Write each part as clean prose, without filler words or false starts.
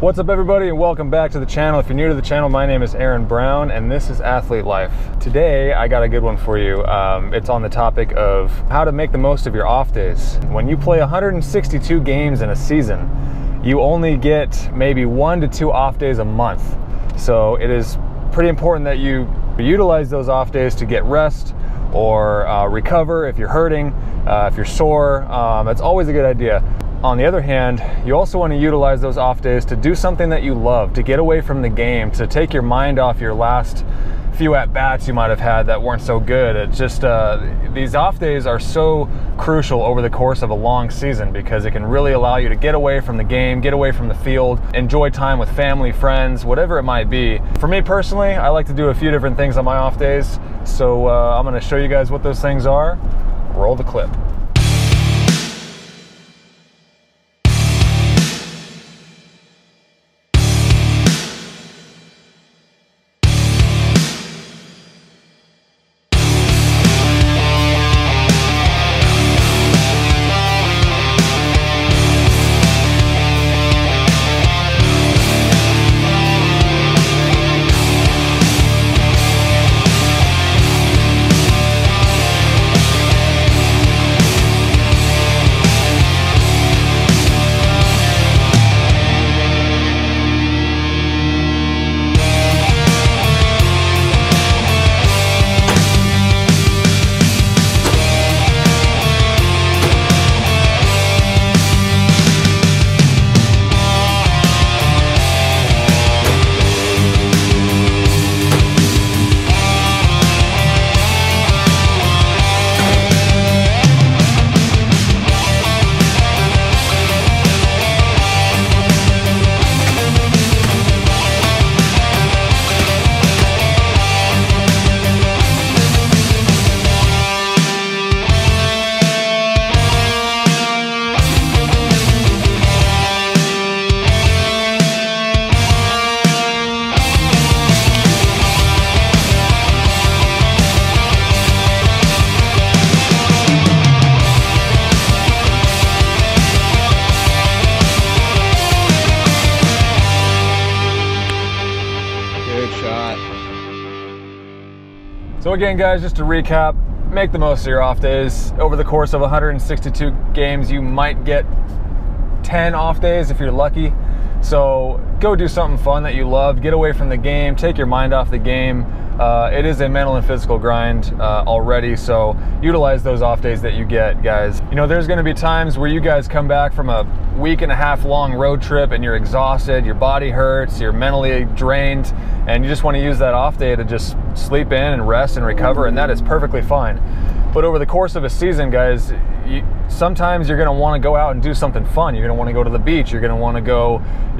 What's up everybody and welcome back to the channel. If you're new to the channel, my name is Aaron Brown and this is Athlete Life. Today I got a good one for you. It's on the topic of how to make the most of your off days. When you play 162 games in a season, you only get maybe 1 to 2 off days a month. So it is pretty important that you utilize those off days to get rest or recover if you're hurting, if you're sore. It's always a good idea. On the other hand, you also want to utilize those off days to do something that you love, to get away from the game, to take your mind off your last few at-bats you might have had that weren't so good. It's just, these off days are so crucial over the course of a long season because it can really allow you to get away from the game, get away from the field, enjoy time with family, friends, whatever it might be. For me personally, I like to do a few different things on my off days, so I'm going to show you guys what those things are. Roll the clip. So again guys, just to recap, make the most of your off days. Over the course of 162 games, you might get 10 off days if you're lucky. So go do something fun that you love, get away from the game, take your mind off the game. It is a mental and physical grind already, so utilize those off days that you get, guys. You know, there's gonna be times where you guys come back from a week-and-a-half long road trip and you're exhausted, your body hurts, you're mentally drained, and you just wanna use that off day to just sleep in and rest and recover, and that is perfectly fine. But over the course of a season, guys, sometimes you're gonna wanna go out and do something fun. You're gonna wanna go to the beach, you're gonna wanna go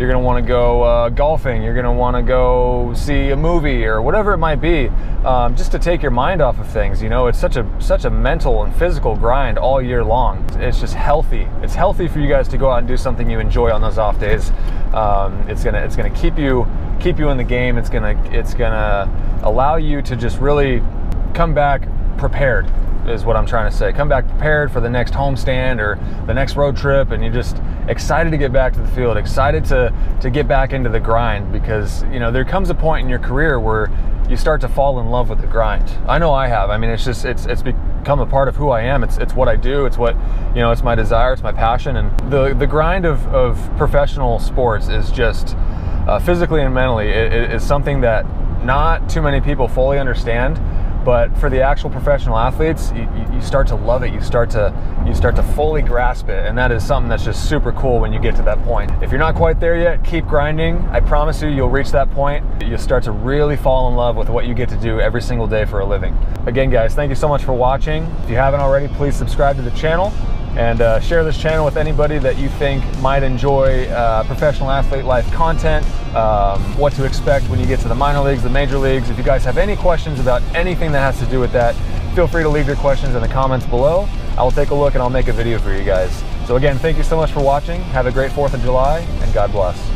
golfing, you're gonna wanna go see a movie or whatever it might be, just to take your mind off of things. You know, it's such a mental and physical grind all year long. It's just healthy. It's healthy for you guys to go out and do something you enjoy on those off days. It's gonna keep you in the game. It's gonna allow you to just really come back prepared, is what I'm trying to say. Come back prepared for the next homestand or the next road trip, and you're just excited to get back to the field, excited to get back into the grind, because you know there comes a point in your career where you start to fall in love with the grind. I know I have. I mean, it's become a part of who I am. It's what I do. It's what, you know, it's my desire, it's my passion, and the grind of professional sports is just physically and mentally, it is something that not too many people fully understand. But for the actual professional athletes, you start to love it. You start to fully grasp it, and that is something that's just super cool when you get to that point. If you're not quite there yet, keep grinding. I promise you, you'll reach that point. You'll start to really fall in love with what you get to do every single day for a living. Again, guys, thank you so much for watching. If you haven't already, please subscribe to the channel and share this channel with anybody that you think might enjoy professional athlete life content, what to expect when you get to the minor leagues, the major leagues. If you guys have any questions about anything that has to do with that, feel free to leave your questions in the comments below. I will take a look and I'll make a video for you guys. So again, thank you so much for watching. Have a great 4th of July, and God bless.